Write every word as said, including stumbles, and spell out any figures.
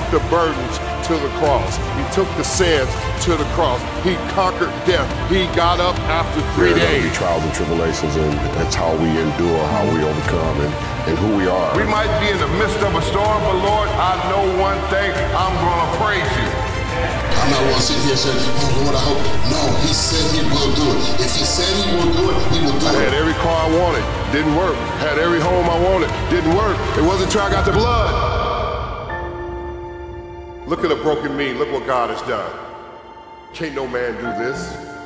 the burdens to the cross. He took the sins to the cross. He conquered death. He got up after three There are days. gonna be trials and tribulations, and that's how we endure, how we overcome, and, and who we are. We might be in the midst of a storm, but Lord, I know one thing, I'm gonna praise you. I'm not gonna sit here and say, oh Lord, I hope. No, he said he will do it. If he said he will do it, he will do I it. had every car I wanted, didn't work. Had every home I wanted, didn't work. It wasn't until I got the blood. Look at a broken me, look what God has done. Can't no man do this.